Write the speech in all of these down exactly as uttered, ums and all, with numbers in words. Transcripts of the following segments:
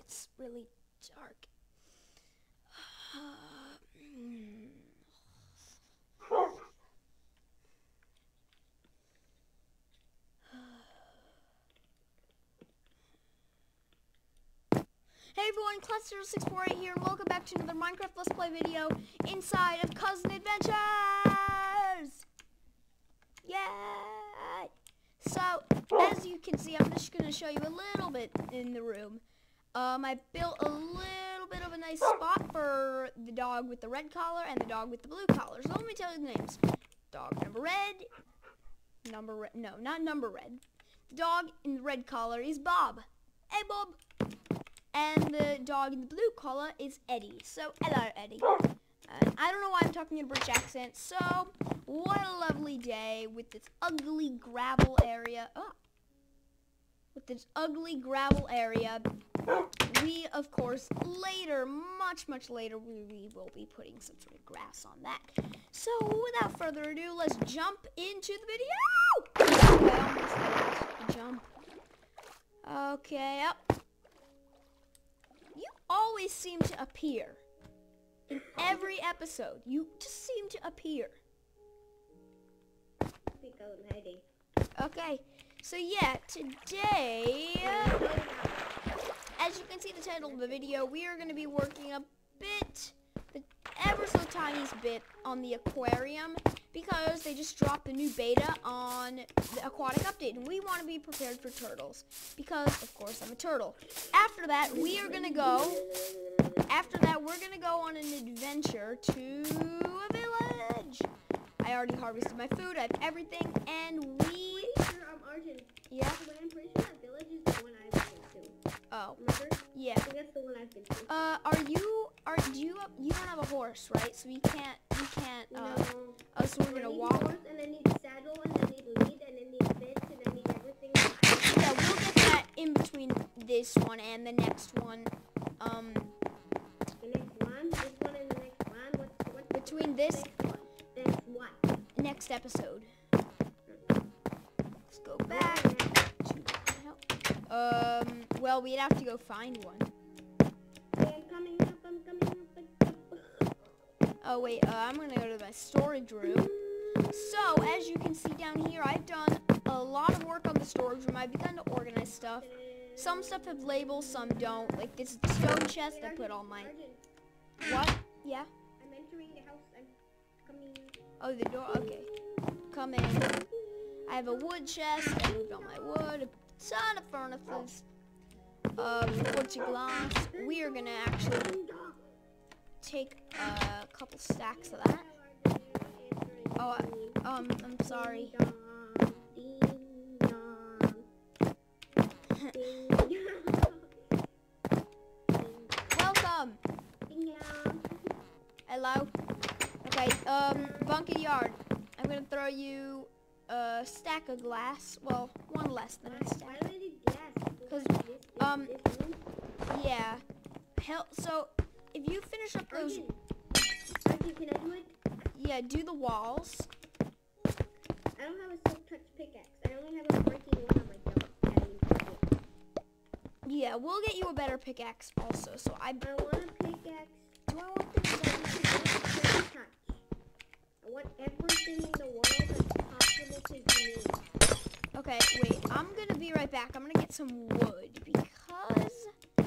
It's really dark. Hey everyone, Class zero six four eight here, and welcome back to another Minecraft Let's Play video inside of Cousin Adventures! Yay! So, as you can see, I'm just going to show you a little bit in the room. Um, I built a little bit of a nice spot for the dog with the red collar and the dog with the blue collar. So let me tell you the names. Dog number red, number red, no, not number red. The dog in the red collar is Bob. Hey Bob! And the dog in the blue collar is Eddie. So, hello, Eddie. Uh, I don't know why I'm talking in a British accent. So, what a lovely day with this ugly gravel area. Oh. With this ugly gravel area. We, of course, later, much, much later, we, we will be putting some sort of grass on that. So, without further ado, let's jump into the video. Okay, almost jump. Okay, up. You always seem to appear. In every episode, you just seem to appear. Because I'm hiding. Okay, so yeah, today, uh, as you can see the title of the video, we are going to be working a bit, the ever so tiniest bit on the aquarium, because they just dropped a new beta on the aquatic update, and we want to be prepared for turtles, because, of course, I'm a turtle. After that, we are going to go, after that, we're going to go on an adventure to a village. I already harvested my food, I have everything, and we... Pretty sure, um, Arjun. Yeah? I'm pretty sure that village is the one I've been to. Oh. Remember? Yeah. I think that's the one I've been to. Uh, are you, are, do you, you don't have a horse, right? So you can't, you can't, uh, No. oh, so we're I gonna need walk. horse, and then need saddle, and then need lead, and then need bits, and then need everything. Yeah, we'll get that in between this one and the next one. Um, The next one, this one, and the next one. What's what? between this Next one. Next what? next episode. Let's go back to, um, well, we'd have to go find one. Okay, I'm coming up, I'm coming up, up, up. Oh, wait, uh, I'm gonna go to my storage room. So, as you can see down here, I've done a lot of work on the storage room. I've begun to organize stuff. Some stuff have labels, some don't. Like this stone chest, I put all my... Arjun, What? Yeah? I'm entering the house. I'm coming. Oh, the door? Okay. Come in. I have a wood chest. I moved all my wood. A ton of furnaces. Um, quartz glass. We are gonna actually take a couple stacks of that. Oh, I, um, I'm sorry. Welcome. Hello. Okay, um, Bunky Yard. I'm gonna throw you a stack of glass. Well, one less than a stack. Why do I need gas? Because, This- this- um, this room? Yeah. Hell, so, if you finish up those... Arjun, Arjun, can I do it? Yeah, do the walls. I don't have a silk touch pickaxe. I only have a breaking one on my belt. I need to Yeah, we'll get you a better pickaxe also. So I... I want a pickaxe. Do I want this silk touch? I want everything in the world that's possible to be made. Okay, wait. I'm gonna be right back. I'm gonna get some wood because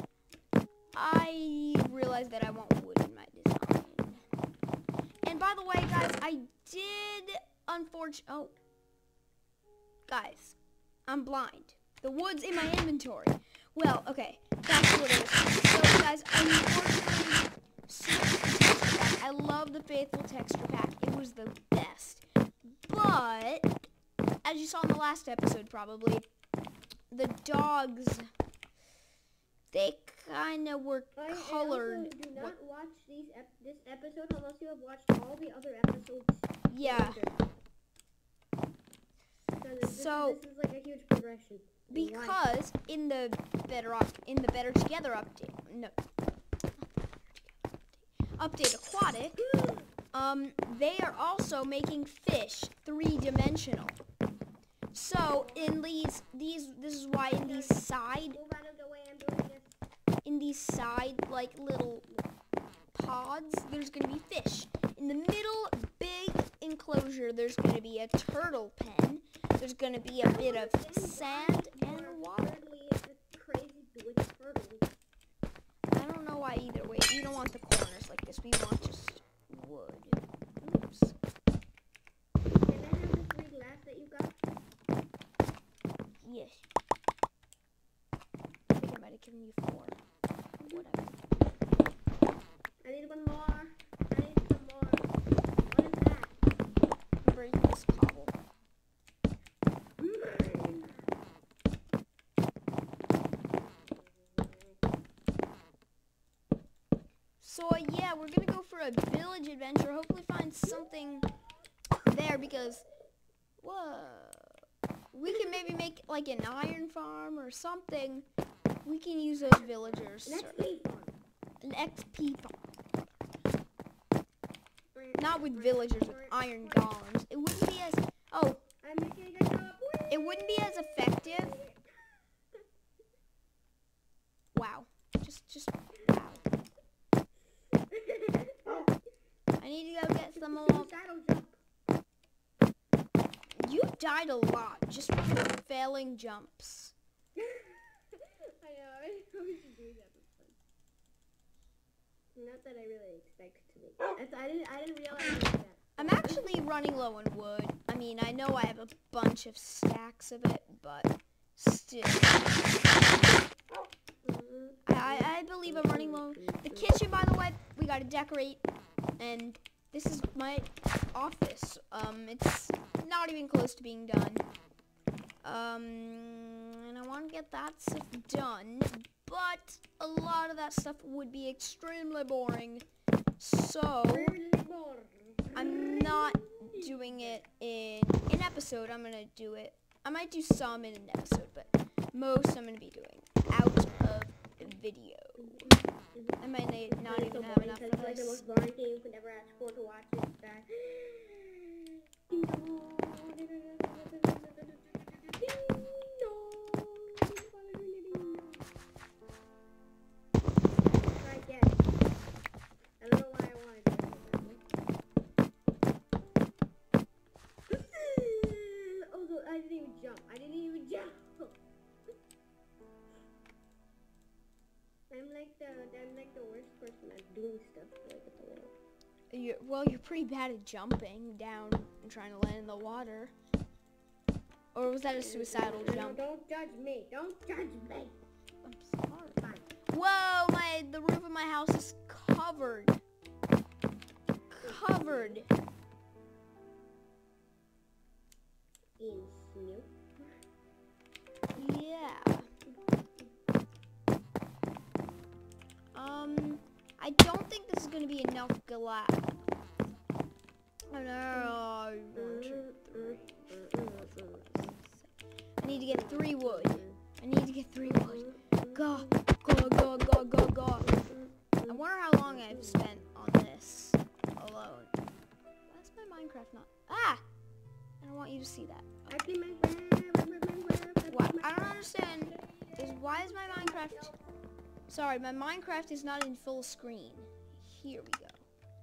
I realized that I want wood in my design. And by the way, guys, I did unfortunately... Oh. Guys, I'm blind. The wood's in my inventory. Well, okay. That's what it is. So, guys, unfortunately, texture pack. I love the Faithful texture pack. It was the best. But, as you saw in the last episode, probably, the dogs, they kind of were I, I colored. also do not what- watch these ep this episode unless you have watched all the other episodes. Yeah. later. This, So- this is like a huge progression. Why? Because in the Better Op- in the Better Together update, no, update Aquatic, um, they are also making fish three-dimensional. So in these these this is why in these side Move out of the way. I'm doing this. in these side, like little pods, there's gonna be fish. In the middle, big enclosure, there's gonna be a turtle pen. There's gonna be a bit of sand and water. Crazy with turtles. I don't know why either way. We don't want the corners like this. We want just wood. Oops. Can I have the three glass that you got? Yes. I think I might have given you four. Whatever. I need one more. I need some more. What is that? I'm breaking this cobble. So uh, yeah, we're gonna go for a village adventure. Hopefully find something there because, whoa, we can maybe make like an iron farm or something. We can use those villagers. An X P farm. An X P farm. Not with villagers, with iron golems. It wouldn't be as oh. I'm making a job. It wouldn't be as effective. Wow. Just just wow. I need to go get some more. You died a lot just from failing jumps. I know. I know we should do that. Not that I really expect to be. That's, I didn't. I didn't realize that. I'm actually running low on wood. I mean, I know I have a bunch of stacks of it, but still. I, I believe I'm running low. The kitchen, by the way, we gotta decorate, and this is my office. Um, it's not even close to being done. Um, and I want to get that stuff done, but a lot of that stuff would be extremely boring. So I'm not doing it in an episode. I'm gonna do it. I might do some in an episode, but most I'm gonna be doing out of video. I might not It's even so have boring enough because of it's like the this. most boring thing you could ever ask for to watch. It's that. Ding dong. Ding dong. Try again. I don't know why I wanted to do that. Oh, so I didn't even jump. I didn't even jump. I'm like the I'm like the worst person at doing stuff like at the world. You're, well, you're pretty bad at jumping down and trying to land in the water. Or was that a suicidal No, jump? don't judge me. Don't judge me. I'm sorry. Fine. Whoa, my the roof of my house is covered. Covered. In snow. Yeah. Um, I don't think this is gonna be enough glass. Oh no. One, two, three, four, five, six. I need to get three wood. I need to get three wood. Go, go, go, go, go, go. I wonder how long I've spent on this alone. Why's my Minecraft not? Ah! I don't want you to see that. I see Minecraft. What I don't understand is why is my Minecraft... Sorry, my Minecraft is not in full screen. Here we go.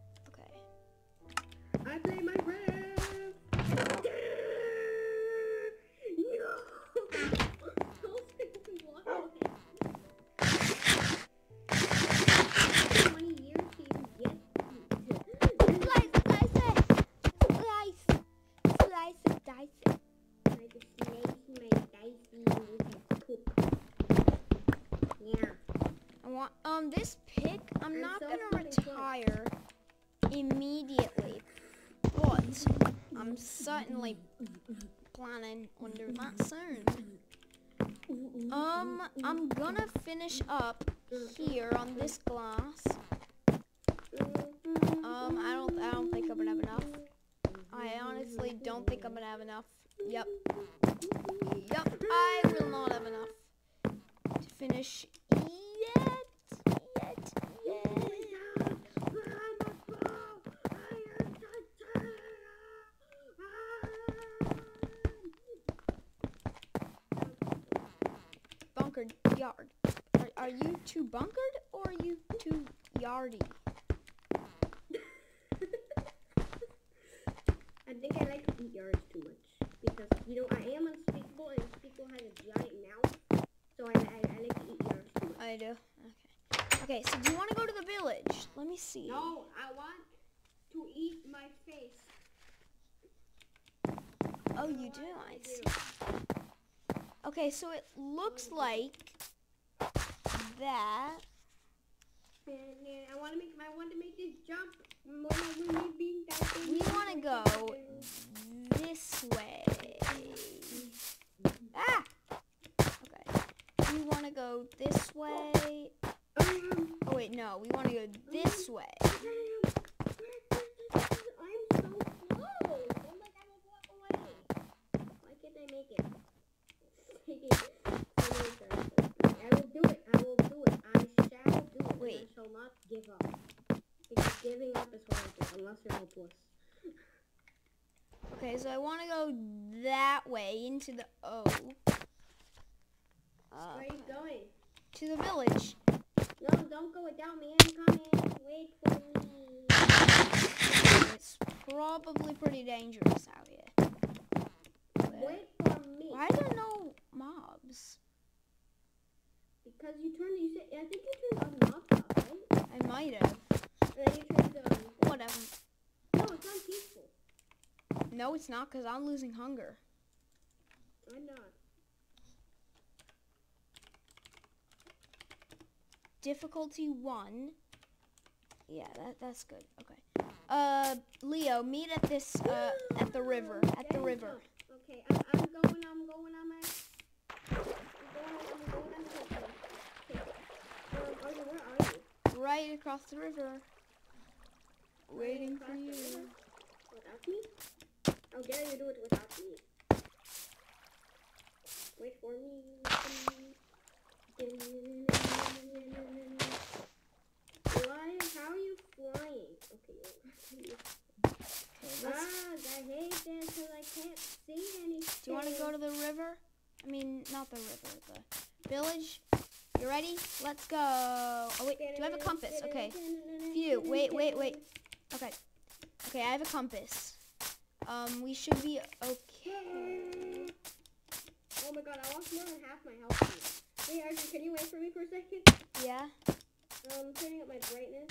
Okay. I play Minecraft. twenty years to even get Slice, slice it. Slice. Slice it, dice it. I just slice my dicey with poop. Yeah. I want, um, this pick, I'm I'm not so gonna fucking retire immediately, but I'm certainly planning on doing that soon. Um, I'm gonna finish up here on this glass. Um, I don't, I don't think I'm gonna have enough. I honestly don't think I'm gonna have enough. Yep. Yep, I will not have enough to finish yet, yet, yet. Bunkered yard. Are, are you too bunkered, or are you too yardy? I think I like to eat yards too much because you know I am unspeakable and Unspeakable has a giant mouth, so I, I, I like to eat yards too much. I do. Okay. Okay. So do you want to go to the village? Let me see. No, I want to eat my face. Oh, you do. I see. Okay. So it looks like that. And, and I want to make I want to make this jump. We want to go this way. Ah! Okay. We want to go this way. Oh, wait, no. We want to go this way. I'm so close. Oh my god, I'll walk away. Why can't I make it? I will do it. I will do it. I shall do it. Wait. I shall not give up. Because giving up is horrible, unless you're hopeless. Okay, so I want to go that way into the O. Uh, Where are you going? to the village. No, don't go without me. I'm coming. Wait for me. It's probably pretty dangerous out here. Wait for me. Why are there no mobs? Because you turned, you said, I think you turned on mobs off, right? I might have. And then you turned it on. Whatever. No, it's not peaceful. No, it's not, because I'm losing hunger. I'm not. Difficulty one. Yeah, that that's good. Okay. Uh, Leo, meet at this, uh, at the river. At the river. Okay, I'm, I'm going, I'm going on my... I'm going, I'm going on my... Okay. Um, Arthur, where are you? Right across the river. Waiting for Across the you. river? Without me? How dare you do it without me? Wait for me. Why? How are you flying? Okay. Okay, let's, Ah, I hate this because I can't see anything. do you want to go to the river? I mean, not the river, the village. You ready? Let's go. Oh, wait, do I have a compass? Okay. Phew, wait, wait, wait. Okay. Okay, I have a compass. Um, we should be okay. Oh my god, I lost more than half my health. Hey, Arjun, can you wait for me for a second? Yeah? Um, turning up my brightness.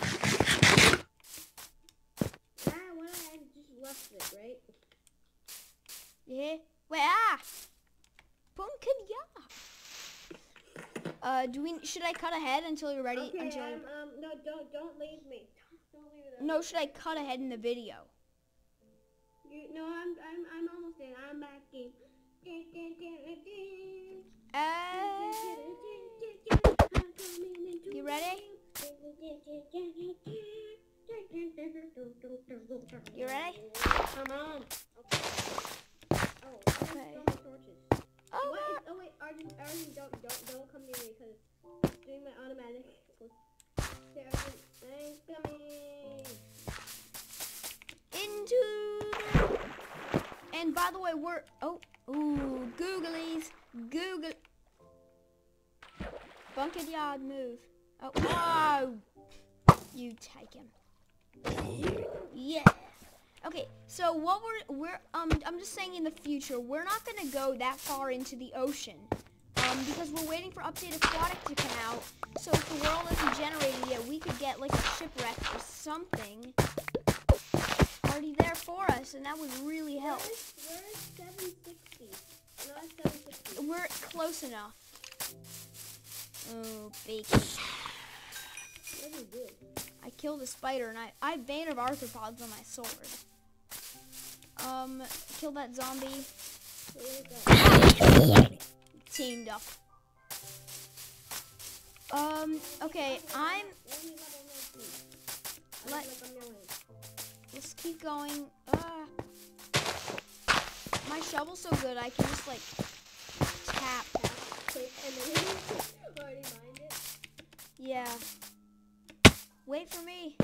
Ah, what? I just left it, right? Yeah? Wait, ah! Pumpkin, yeah. Uh, do we, should I cut ahead until you're ready? Okay, until um, um, no, don't, don't leave me. Don't, don't leave it. No, should I cut ahead in the video? You, no, I'm, I'm, I'm almost in. I'm back in. Uh, you ready? You ready? Come on. Okay. Oh, Okay. okay. Torches. Oh, What is, oh wait, Arjun, Arjun, don't, don't, don't come near me because it's doing my automatic. Okay, Arjun, I'm coming. into the... And by the way, we're... Oh, ooh, googlies. Google... Bunked yard, move. Oh, oh! You take him. Yeah. Okay, so what we're... we're um, I'm just saying in the future, we're not going to go that far into the ocean. Um, because we're waiting for Update Aquatic to come out. So if the world isn't generated yet, we could get like a shipwreck or something already there for us, and that would really help. Where's, where's seven sixty? No, it's seven sixty. We're close enough. Oh, bacon. What did you do? I killed a spider, and I, I have Vein of Arthropods on my sword. Um, kill that zombie. Where is that? Teamed up. Um, okay, I'm... Only level nineteen. Let, Like a million. let's keep going. Uh, my shovel's so good, I can just, like, tap. Click and then already mined it. Yeah. Wait for me.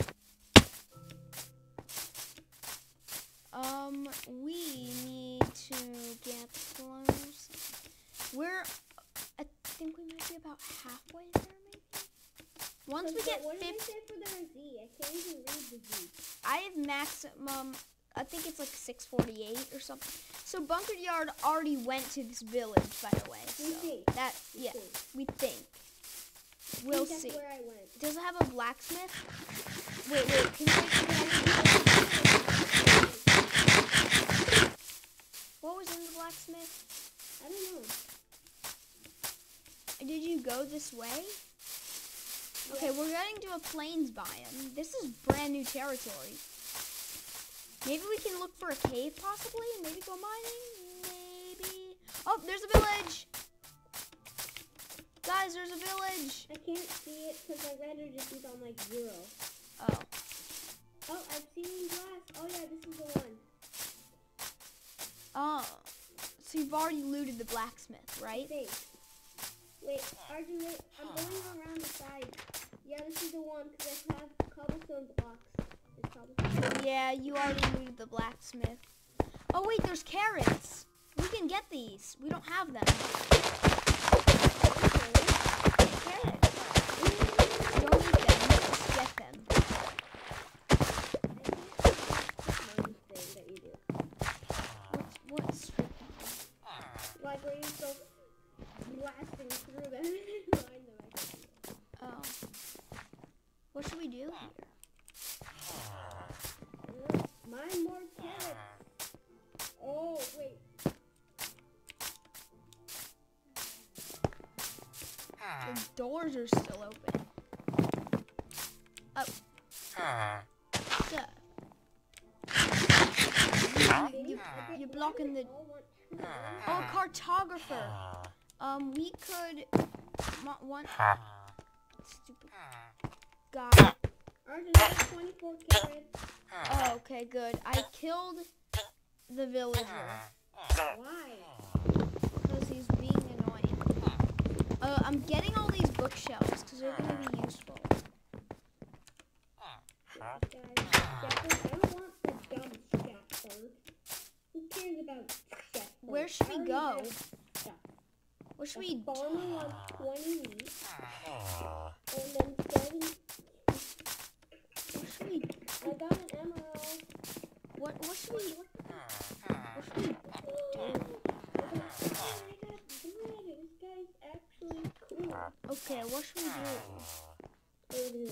Um, we need to get close. We're, I think we might be about halfway there, maybe? Once we get What did I fifty, say for the Z? I can't even read the Z. I have maximum, I think it's like six forty-eight or something. So Bunker Yard already went to this village, by the way. We So think. that, We yeah, think. we think. I We'll think see. that's where I went. Does it have a blacksmith? Wait, wait, can we, what was in the blacksmith? I don't know. Did you go this way? Okay, we're getting to a plains biome. This is brand new territory. Maybe we can look for a cave, possibly, and maybe go mining. Maybe. Oh, there's a village. Guys, there's a village. I can't see it because my render distance on like zero. Oh, Oh, I've seen glass. Oh yeah, this is the one. oh. So you've already looted the blacksmith, I right? think. Wait, Arjun, wait. I'm going around the side. Yeah, this is the one because I have cobblestone blocks. There's cobblestone. Yeah, you already looted the blacksmith. Oh wait, there's carrots. We can get these. We don't have them. Carrots. You don't need them. Just get them. Thing that you do. What's what's Like where you go blasting through them and find them. I can do it. Oh. What should we do here? Uh, Mine more carrots. Oh wait. The doors are still open. Oh. So. You, you, you're blocking the. All want- Oh, cartographer. Um, we could. mo- One. Stupid guy. Arjun, I have twenty-four carrots. Oh, okay, good. I killed the villager Why? because he's being annoying. Uh, I'm getting all these bookshelves because they're gonna be useful. Guys, Shepherd, I don't want the dumb Shepherd. Who cares about Shepherd? Where should we I already go? have stuff. What should A we? farmer wants twenty meat, and then seven. What should we? I got an emerald. What? What should we? What should we? I got bread. This guy's actually cool. Okay, what should we do?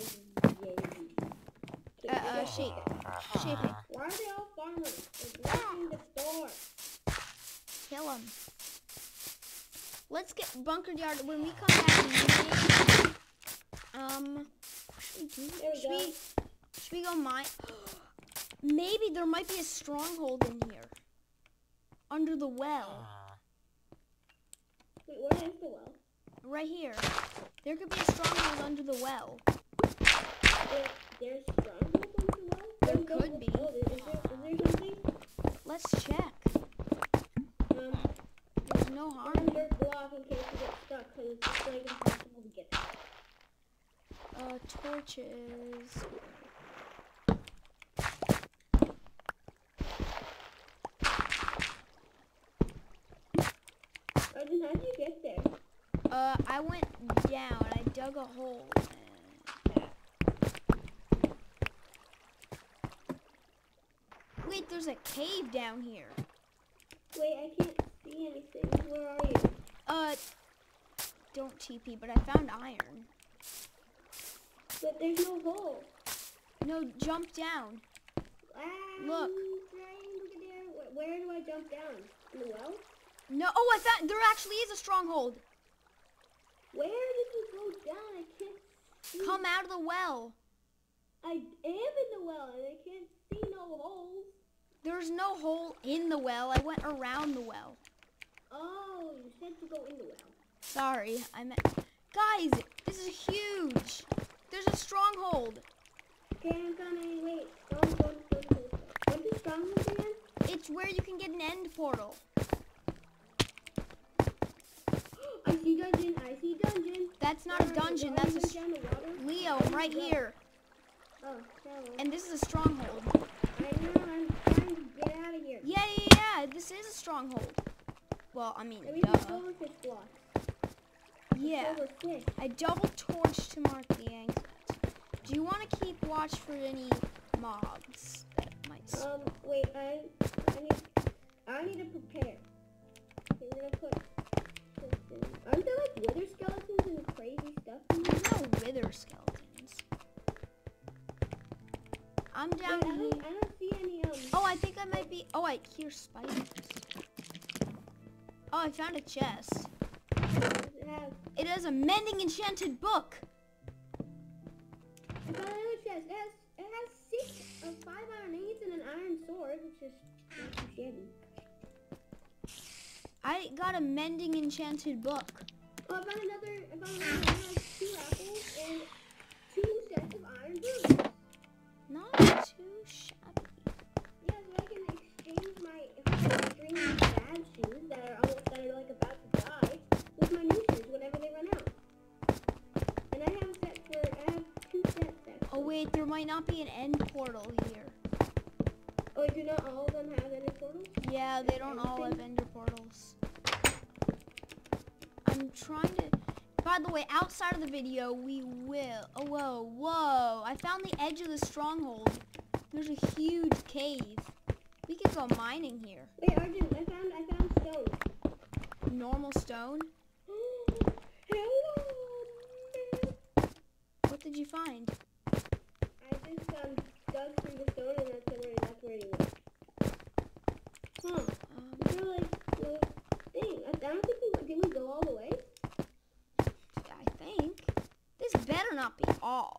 Uh, Uh, uh, shape, shape it. Why are they all farmers? They're blocking the door. Kill him. Let's get Bunker Yard when we come back. Maybe, um, what should we do? There we should go. we? Should we go mine? Maybe there might be a stronghold in here, under the well, Wait, where is the well? right here. There could be a stronghold under the well. There, there's strongholds on the well? There Oh, no. could be. Oh, is there, is there something? Let's check. Um, There's no harm. one dirt block in case you get stuck, because it's just like impossible to get out. Uh, torches. Arjun, how'd you get there? Uh, I went down. I dug a hole. And... Wait, there's a cave down here. Wait, I can't see anything. Where are you? Uh, don't T P, but I found iron. But there's no hole. No, jump down. Ah, Look. Trying, look at there. Where, where do I jump down? In the well? No, oh, I found, there actually is a stronghold. Where did you go down? I can't see. Come out of the well. I am in the well and I can't see no holes. There's no hole in the well. I went around the well. Oh, you said to go in the well. Sorry, I meant... Guys, this is huge. There's a stronghold. Okay, I'm coming. Wait. Don't, don't, don't, don't, don't. What's the stronghold again? It's where you can get an end portal. I see dungeon. I see dungeon. That's not a Where are you? dungeon. Oh, That's you a... went s- down the water? Leo, I'm right here. Oh, hello. And this is a stronghold. I know. I'm trying to get out of here. Yeah, yeah, yeah. This is a stronghold. Well, I mean, Let me duh. just silverfish blocks. Yeah. Silver six. I double torch to mark the exit. Do you want to keep watch for any mobs that might? s- Um, wait, I, I need, I need to prepare. Okay, we're gonna put this in. Aren't there like wither skeletons and crazy stuff in here? No wither skeletons. I'm Wait, down I don't, here. I don't see any, um, Oh, I think I might be. Oh, I hear spiders. Oh, I found a chest. does it have, It has a mending enchanted book. I found another chest. It has, it has six of five iron ingots and an iron sword, which is not too shabby. I got a mending enchanted book. Oh, I found another, I found another one that has two apples and two sets of iron boots. Not too shabby. Yeah, so I can exchange my extremely bad shoes that are almost that are like about to die with my new shoes whenever they run out. And I have a set for I have two sets actually. Oh wait, there might not be an end portal here. Oh, do not all of them have any portals? Yeah, they don't all have ender portals. I'm trying to. By the way, outside of the video, we will. Oh whoa, whoa! I found the edge of the stronghold. There's a huge cave. We could go mining here. Wait, Arjun, I found I found stone. Normal stone. Hello, man. What did you find? I just um dug through the stone and that's where that's where he went. Huh. Um, You're like, well, dang, I, I don't think we did we go all the way? I think this better not be all.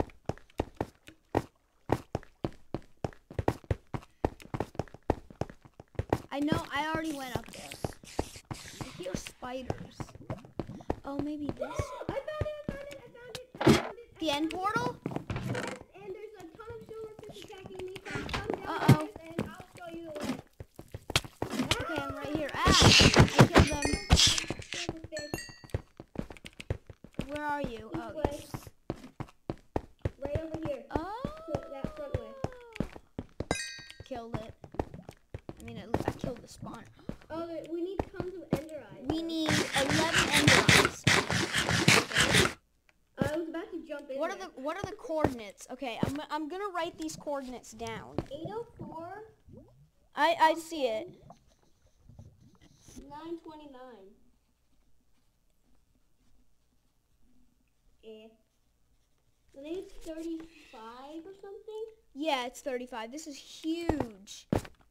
I know. I already went up there. I hear spiders. Oh, maybe this. I found it, I found it, I found it, I found it. The end portal? Yes, and there's a ton of silver fish attacking me, so come down Uh-oh. and I'll show you the way. Okay, I'm right here. Ah! I killed them. Silver fish, Where are you? this Oh, way. yes. Right over here. Oh. So that front way. Killed it. I mean, I, I killed the spawner. Oh, there, we need tons of ender eyes. We need eleven ender eyes. I was about to jump in What are there. the What are the coordinates? Okay, I'm I'm gonna write these coordinates down. eight oh four, I I see it. nine twenty-nine. Eh. I think it's thirty-five or something. Yeah, it's thirty-five. This is huge.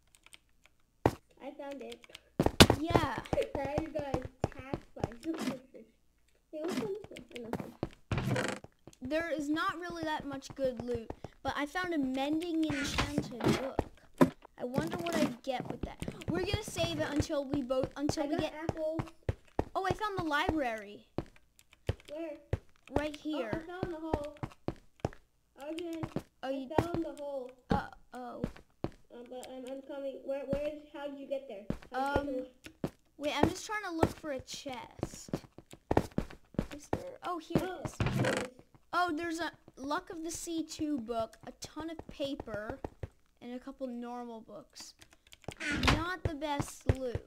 I found it. Yeah. Now you guys attacked by silverfish. Hey, what's on this way? Oh, nothing. There is not really that much good loot, but I found a mending enchanted book. I wonder what I get with that. We're gonna save it until we both until I we got get. apples. Oh, I found the library Where? right here. Oh, I fell in the hole. Arjun, Oh, I you. fell in the hole. Uh oh. Uh, but I'm, I'm coming. Where? Where is? How did you get there? How'd you Um. get Wait, I'm just trying to look for a chest. Is there? Oh, here there? it is. Oh, there it is. Oh, there's a Luck of the Sea two book, a ton of paper, and a couple normal books. Not the best loot.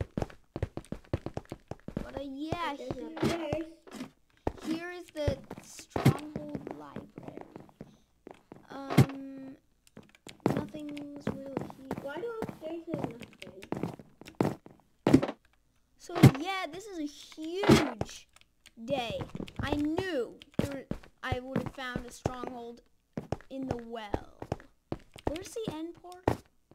But uh, yeah, There's here, nothing. There's. here is the Stronghold Library. Um, nothing's really here. Why do upstairs have nothing? So yeah, this is a huge day. I knew there, I would have found a stronghold in the well. Where's the end portal?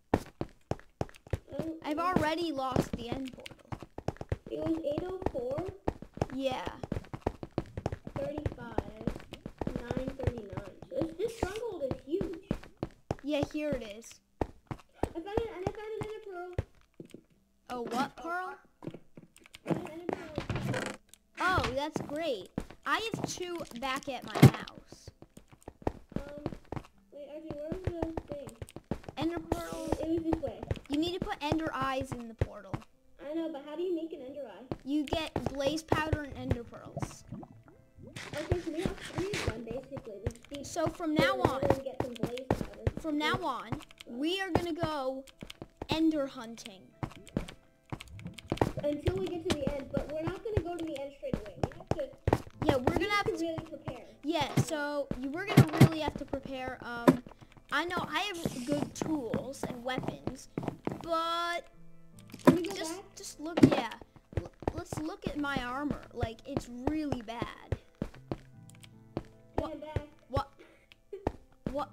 Um, I've already lost the end portal. It was eight oh four, Yeah. thirty-five, nine thirty-nine. So this, this stronghold is huge. Yeah, here it is. I found it, and I found an ender pearl. Oh, what pearl? I found an ender pearl. Oh, that's great. I have two back at my house. Um, wait, actually, where's the thing? Ender pearls. It was this way. You need to put ender eyes in the portal. I know, but how do you make an ender eye? You get blaze powder and ender pearls. Okay, so we have three of them, basically. We just need So from now to on, go and get some blaze powder. from now on, we are gonna go ender hunting. Until we get to the end, but we're not going to go to the end straight away. We have to So you we're gonna really have to prepare. Um, I know I have good tools and weapons, but Can we go just back? just look. Yeah, L- let's look at my armor. Like it's really bad. Yeah, I'm back. What? What?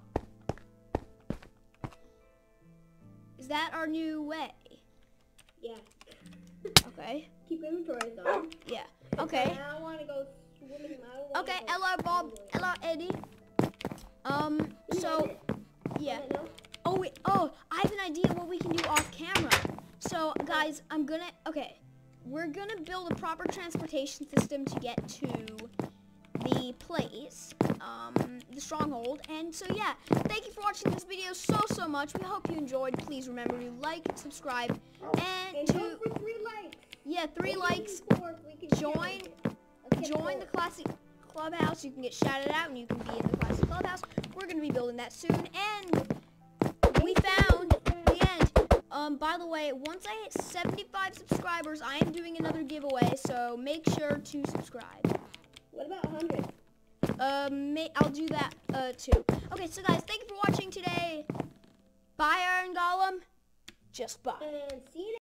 Is that our new way? Yeah. Okay. Keep inventories on. Yeah. Okay. I don't want to go swimming. I don't wanna Okay. go Hello, Bob. swimming. Hello, Eddie. Um. You So. made it. Yeah. I know. Oh wait. Oh, I have an idea what we can do off camera. So, guys, I'm gonna. Okay. We're gonna build a proper transportation system to get to the place, um, the stronghold. And so, yeah. Thank you for watching this video so so much. We hope you enjoyed. Please remember to like, subscribe, and And to go for three likes. yeah, three likes. Four, if we can Join- challenge it. Let's get Join the four. Classic Clubhouse. You can get shouted out, and you can be in the Classic Clubhouse. We're gonna be building that soon, and we found the end. Um, by the way, once I hit seventy-five subscribers, I am doing another giveaway. So make sure to subscribe. What about one hundred? Um, may, I'll do that uh too. Okay, so guys, thank you for watching today. Bye, Iron Golem. Just bye. And see you